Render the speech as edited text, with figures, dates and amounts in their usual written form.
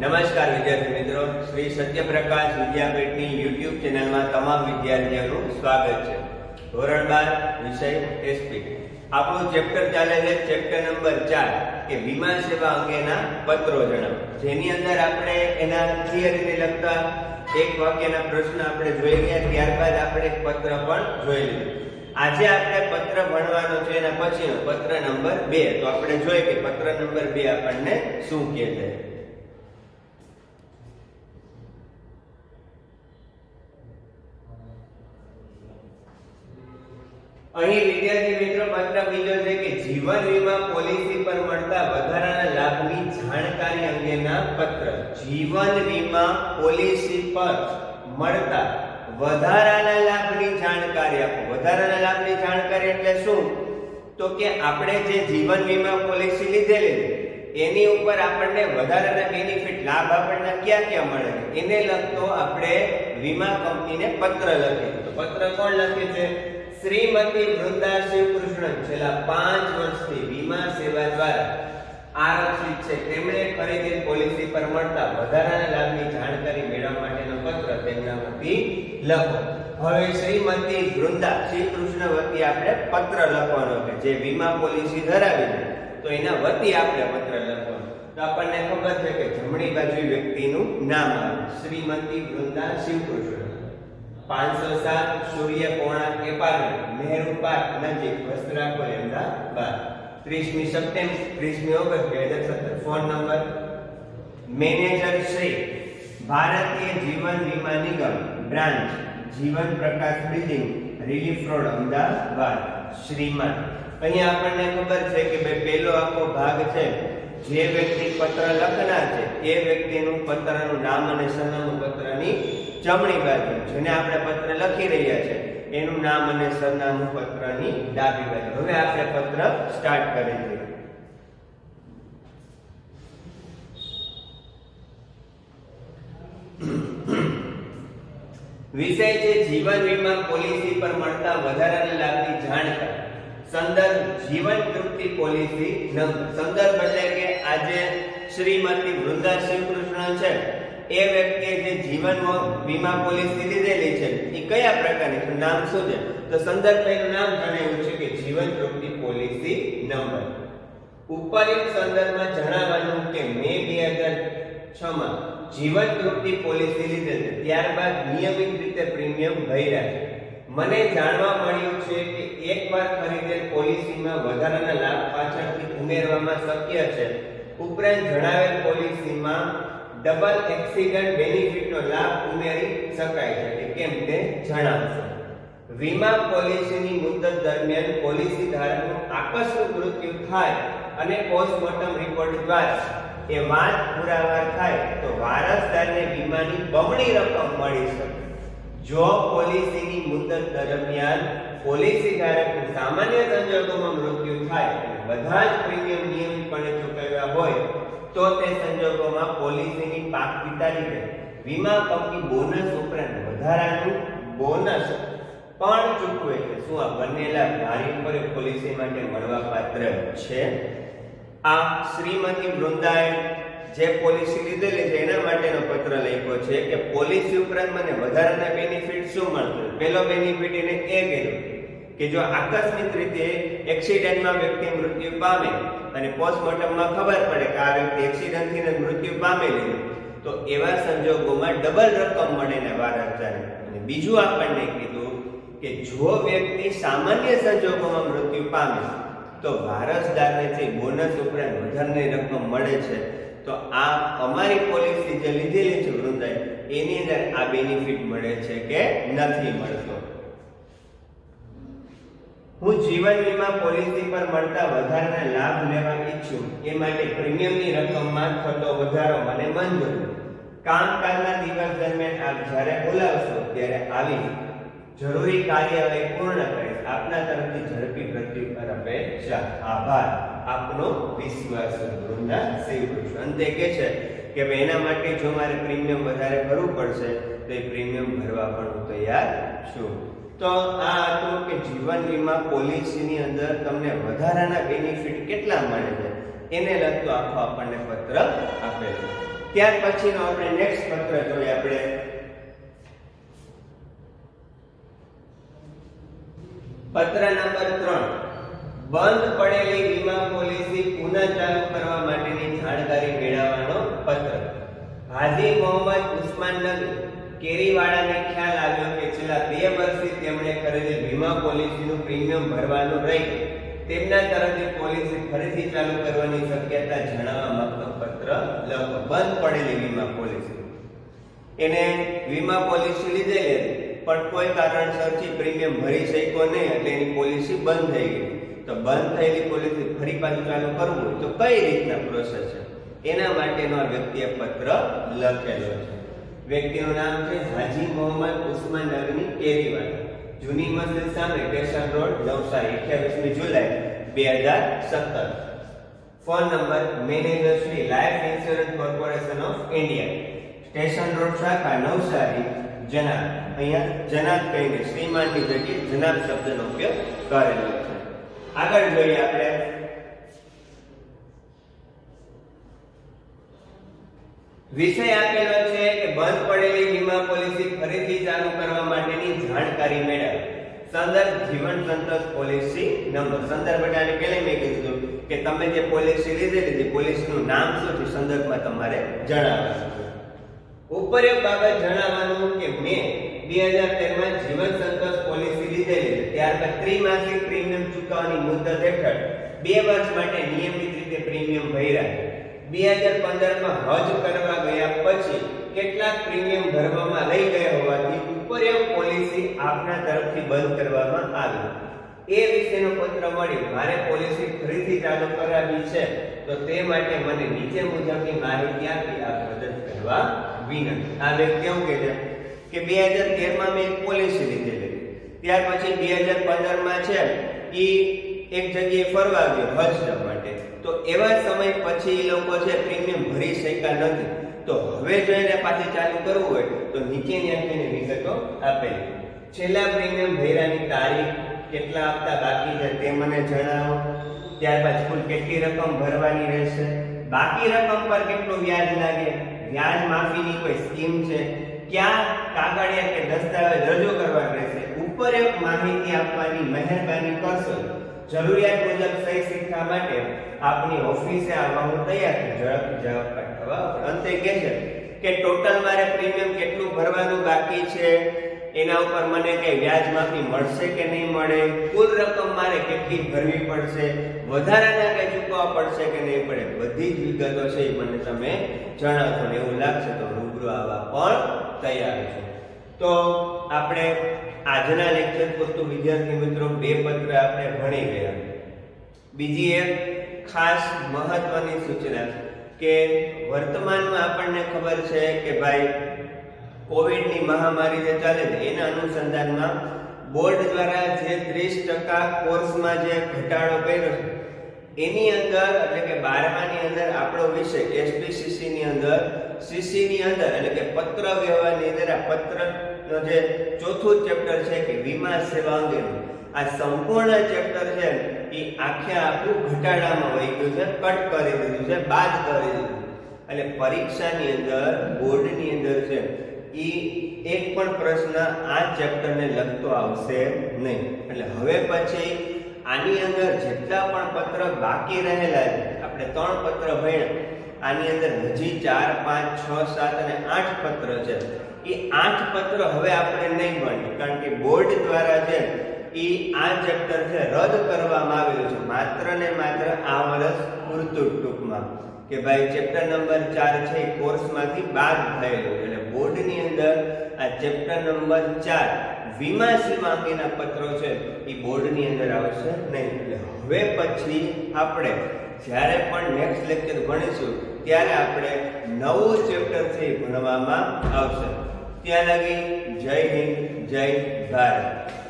નમસ્કાર વિદ્યાર્થી મિત્રો, શ્રી સત્યપ્રકાશ વિદ્યાપીઠની YouTube ચેનલમાં તમામ વિદ્યાર્થીઓનું સ્વાગત છે. ધોરણ 12 વિષય એસપી. આપણું ચેપ્ટર ચાલે છે ચેપ્ટર નંબર 4 કે વીમા સેવા અંગેના પત્રો જણાવો, જેની અંદર આપણે એના થિયરીને લગતા એક વાક્યના પ્રશ્ન આપણે જોઈ ગયા. ત્યારબાદ આપણે એક પત્ર પણ જોઈ લીધું. આજે આપણે પત્ર ભણવાનો છે એના પછીનો પત્ર નંબર 2. તો આપણે જોઈએ કે પત્ર નંબર 2 આપણને શું કહે છે. અહીં વિદ્યાર્થી મિત્રો પત્ર બીજો છે કે જીવન વીમા પોલિસી પર મળતા વધારાના લાભની જાણકારી અંગેના પત્ર. જીવન વીમા પોલિસી પર મળતા વધારાના લાભની જાણકારી આપો. વધારાના લાભની જાણકારી એટલે શું? તો કે આપણે જે જીવન વીમા પોલિસી લીધેલી એની ઉપર આપણને વધારાના બેનિફિટ લાભ આપણને ક્યાં ક્યાં મળે એને લગતો આપણે વીમા કંપનીને પત્ર લખીએ. તો પત્ર કોણ લખે છે? શ્રીમતી વૃંદા શિવકૃષ્ણન. છેલ્લા 5 વર્ષથી વીમા સેવા દ્વારા આરક્ષિત છે. તેમણે ખરીદેલ પોલિસી પર મળતા વધારાના લાભની જાણકારી મેળવવા માટેનો પત્ર તેમના વતી લખો. હવે શ્રીમતી વૃંદા શિવકૃષ્ણ વતી આપણે પત્ર લખવાનો છે. જે વીમા પોલિસી ધરાવે છે તો એના વતી આપણે પત્ર લખવાનો. તો આપણને ખબર છે કે જમણી બાજુ વ્યક્તિનું નામ આવે, શ્રીમતી વૃંદા શિવકૃષ્ણ. 507 સૂર્ય કોણાર્ક એપાર્ટમેન્ટ, નહેરુ પાર્ક નજીક, વસ્ત્રાપુર, અમદાવાદ. 30મી સપ્ટેમ્બર 30મી August 2017. Phone number manager Shri, Bharatiya Jeevan Bima Nigam, branch Jeevan Prakash building, relief road, Ahmedabad. શ્રીમાન. અહીંયા આપણને ખબર છે કે ભાઈ પહેલો આખો ભાગ છે જે વ્યક્તિ પત્ર લખનાર છે એ વ્યક્તિનું પત્રનું નામ અને સરનામું પત્રની જમણી બાજુ, જેને આપણે પત્ર લખી રહ્યા છે એનું નામ અને સરનામું પત્રની ડાબી બાજુ. હવે આપણે પત્ર સ્ટાર્ટ કરી દઈએ. વિષય છે જીવન વીમા પોલિસી પર મળતા વધારાના લાભની જાણકારી. સંદર્ભ જીવન તૃપ્તિ પોલિસી નંબર. સંદર્ભ એટલે કે આજે શ્રીમતી વૃંદા શિવકૃષ્ણ છે એ વ્યક્તિએ જે જીવન વીમા પોલિસી લીધેલી છે એ કયા પ્રકારની છે, નામ શું છે? તો સંદર્ભ એનું નામ જણાવ્યું છે કે જીવન તૃપ્તિ પોલિસી નંબર. ઉપરયુક્ત સંદર્ભમાં જણાવવાનું કે મે 2006 માં જીવન તૃપ્તિ પોલિસી લીધેલ છે, ત્યારબાદ નિયમિત રીતે પ્રીમિયમ ભર્યા છે. મને જાણવા મળ્યું છે કે એકવાર ખરીદેલ પોલિસીમાં વધારાના લાભ પાછળથી ઉમેરવામાં શક્ય છે. ઉપરાંત જણાવેલ પોલિસીમાં ડબલ એક્સિડન્ટ બેનિફિટનો લાભ ઉમેરી શકાય છે કે કેમ તે જણાવશે. વીમા પોલિસીની મુદત દરમિયાન પોલિસી ધારકનું આકસ્મિક મૃત્યુ થાય અને પોસ્ટમોર્ટમ રિપોર્ટ દ્વારા એ વાત પુરાવા થાય તો વારસદારને વીમાની બમણી રકમ મળી શકે. જો પોલિસીની મુદત દરમિયાન પોલિસી ધારકનું સામાન્ય સંજોગોમાં મૃત્યુ થાય અને બધા જ પ્રીમિયમ નિયમિતપણે ચૂકવ્યા હોય તો તે સંજોગોમાં પોલિસીની પાકતી તારીખે વીમા કંપની બોનસ ઉપરાંત વધારાનું બોનસ પણ ચૂકવે છે. શું આ બનેલા ભારી પર પોલિસી માટે મળવાપાત્ર છે? આ શ્રીમતી વૃંદાએ જે પોલિસી લીધેલી છે એના માટેનો પત્ર લખ્યો છે કે પોલિસી ઉપરાંત મને વધારાના બેનિફિટ શું મળશે. પહેલો બેનિફિટ એને એ કહેલું કે જો આકસ્મિક રીતે એક્સિડન્ટમાં વ્યક્તિ મૃત્યુ પામે અને પોસ્ટમોર્ટમમાં ખબર પડે કે આ વ્યક્તિ એક્સિડન્ટથી જ મૃત્યુ પામેલી તો એવા સંજોગોમાં ડબલ રકમ મળે ને વારસદારને. અને બીજું આપણને કીધું કે જો વ્યક્તિ સામાન્ય સંજોગોમાં મૃત્યુ પામે તો વારસદારને જે બોનસ ઉપરાંત વધારાની રકમ મળે છે. તો આ અમારી પોલિસી જે લીધેલી છે વૃંદાએ એની અંદર આ બેનિફિટ મળે છે કે નથી મળતો. હું જીવન વીમા પોલિસી પર મળતા વધારાના લાભ લેવા ઈચ્છું એ માટે પ્રીમિયમની રકમમાં થતો વધારો મને મંજૂર. કામકાજના દિવસ દરમિયાન આપ જ્યારે બોલાવશો ત્યારે આવી જરૂરી કાર્યવાહી પૂર્ણ કરીશ. આપના તરફથી ઝડપી પ્રત્યુત્તર અપેક્ષા. આભાર. આપનો વિશ્વાસ. વૃંદા શિવકૃષ્ણ. અંતે કહે છે કે ભાઈ એના માટે જો મારે પ્રીમિયમ વધારે ભરવું પડશે તો એ પ્રીમિયમ ભરવા પણ હું તૈયાર છું. તો આ હતું કે જીવન વીમા પોલિસીની અંદર તમને વધારાના બેનિફિટ કેટલા મળે છે એને લગતો આખો આપણને પત્ર આપેલો. ત્યાર પછીનો આપણે નેક્સ્ટ પત્ર જોઈએ આપણે પત્ર નંબર 3 બંધ પડેલી વીમા પોલિસી પુનઃ ચાલુ કરવા માટેની જાણકારી મેળવવાનો પત્ર. હાજી મોહમ્મદ ઉસ્માન નગરી કેરીવાડાને ખ્યાલ આવ્યો કે છેલ્લા 2 વર્ષથી તેમણે કરેલી વીમા પોલિસીનું પ્રીમિયમ ભરવાનું રહી તેમના તરફથી પોલિસી ફરીથી ચાલુ કરવાની શક્યતા જણાવવા માંગતો પત્ર લખો. બંધ પડેલી વીમા પોલિસી, એને વીમા પોલિસી લીધેલી પણ કોઈ કારણસરથી પ્રીમિયમ ભરી શક્યો નહીં એટલે એની પોલિસી બંધ થઈ ગઈ. તો બંધ થયેલી પોલિસી ફરી પાછું ચાલુ કરવું હોય તો કઈ રીતના પ્રોસેસ છે એના માટેનો આ વ્યક્તિએ પત્ર લખેલો છે. વ્યક્તિનું નામ છે હાજી મોહમ્મદ ઉસ્માન નગરી કેરીવાડા, જૂની મસ્જિદ સામે સ્ટેશન રોડ, નવસારી, 28મી July 2017. Phone number manager Shri life insurance corporation of India, station road શાખા નવસારી, જનાબ. અહીંયા જનાબ કહીને શ્રીમાનની જગ્યાએ જનાબ શબ્દનો ઉપયોગ કરેલો છે. આગળ જોઈએ આપણે વિષય આપેલો છે કે બંધ પડેલી વીમા પોલિસી ફરીથી ચાલુ કરવા માટેની જાણકારી મેળવો. સંદર્ભ જીવન સંતોષ પોલિસી નંબર. સંદર્ભ એટલે પહેલા મેં કીધું કે તમે જે પોલિસી લીધેલી છે પોલિસીનું નામ શું છે સંદર્ભમાં તમારે જણાવવાનું છે. ઉપરોક્ત બાબત જણાવવાનું કે મેં 2013 માં જીવન સંતોષ પોલિસી લીધેલી છે. ત્યારબાદ ત્રિમાસિક પ્રીમિયમ ચૂકવવાની મુદત હેઠળ 2 વર્ષ માટે નિયમિત રીતે પ્રીમિયમ ભર્યા. 2015 માં હજ કરવા ગયા પછી કેટલાક પ્રીમિયમ ભરવામાં રહી ગયા હોવાથી ઉપરોક્ત પોલિસી આપના તરફથી બંધ કરવામાં આવી. એ વિશેનો પત્ર મળી મારે પોલિસી ફરીથી ચાલુ કરાવવી છે તો તે માટે મને નીચે મુજબની માહિતી આપી આપ મદદ કરવા વિનંતી. આ વ્યક્તિ એવું કહે છે કે 2013 માં મેં એક પોલિસી લીધેલી, ત્યાર પછી 2015 માં છે ઈ એક જગ્યાએ ફરવા ગયો હજ માટે, તો એવા સમય પછી એ લોકો છે પ્રીમિયમ ભરી શક્યા નથી. તો હવે જો એને પાછી ચાલુ કરવું હોય તો નીચેની અંકની વિગતો આપેલી. છેલ્લા પ્રીમિયમ ભર્યાની તારીખ, કેટલા હપ્તા બાકી છે તે મને જણાવો. ત્યારબાદ કુલ કેટલી રકમ ભરવાની રહેશે, બાકી રકમ પર કેટલું વ્યાજ લાગે, વ્યાજ માફીની કોઈ સ્કીમ છે, ક્યાં કાગળિયા કે દસ્તાવેજ રજૂ કરવા રહેશે. ઉપરોક્ત માહિતી આપવાની મહેરબાની કરશો. જરૂરિયાત મુજબ સહી સિક્કા માટે આપની ઓફિસે આવવા હું તૈયાર છું. ઝડપથી જવાબ પાઠવવા. અંતે કહે છે કે ટોટલ મારે પ્રીમિયમ કેટલું ભરવાનું બાકી છે, એના ઉપર મને કઈ વ્યાજ માફી મળશે કે નહીં મળે, કુલ રકમ મારે કેટલી ભરવી પડશે, વધારાના કઈ ચૂકવવા પડશે કે નહીં પડે, બધી જ વિગતો છે એ મને તમે જણાવશો. ને એવું લાગશે તો રૂબરૂ આવવા પણ તૈયાર છું. તો આપણે આજના લેક્ચર પૂરતું વિદ્યાર્થી મિત્રો 2 પત્ર આપણે ભણી ગયા. બીજી એક ખાસ મહત્વની સૂચના કે વર્તમાનમાં આપણને ખબર છે કે ભાઈ કોવિડની મહામારી જે ચાલે છે એના અનુસંધાનમાં બોર્ડ દ્વારા જે 30% કોર્સમાં જે ઘટાડો કર્યો છે એની અંદર એટલે કે 12માની અંદર આપણો વિષય એસપીસીસી ની અંદર સીસી ની અંદર એટલે કે પત્ર વ્યવહારની અંદર આ પત્રનો જે ચોથું ચેપ્ટર છે કે વીમા સેવા અંગેનું આ સંપૂર્ણ ચેપ્ટર છે એ આખે આખું ઘટાડામાં વહી ગયું છે, કટ કરી દીધું છે, બાદ કરી દીધું. એટલે પરીક્ષાની અંદર બોર્ડની અંદર છે ઈ એક પણ પ્રશ્ન આ ચેપ્ટરને લગતો આવશે નહીં. એટલે હવે પછી આની અંદર જેટલા પણ પત્ર બાકી રહેલા છે, આપણે 3 પત્ર ભણ્યા, આની અંદર હજી 4, 5, 6, 7 અને 8 પત્ર છે. એ 8 પત્ર હવે આપણે નહીં ભણીએ કારણ કે બોર્ડ દ્વારા છે એ આ ચેપ્ટર છે રદ કરવામાં આવેલું છે માત્ર ને માત્ર આ વર્ષ પૂરતું. ટૂંકમાં કે ભાઈ ચેપ્ટર નંબર 4 છે એ કોર્સમાંથી બાદ થયેલું. એટલે બોર્ડની અંદર આ ચેપ્ટર નંબર 4 વીમા સેવા અંગેના પત્રો છે એ બોર્ડની અંદર આવશે નહીં. એટલે હવે પછી આપણે જ્યારે પણ નેક્સ્ટ લેક્ચર ભણીશું ત્યારે આપણે નવું ચેપ્ટર છે ભણવામાં આવશે. ત્યાં લગી જય હિન્દ, જય ભારત.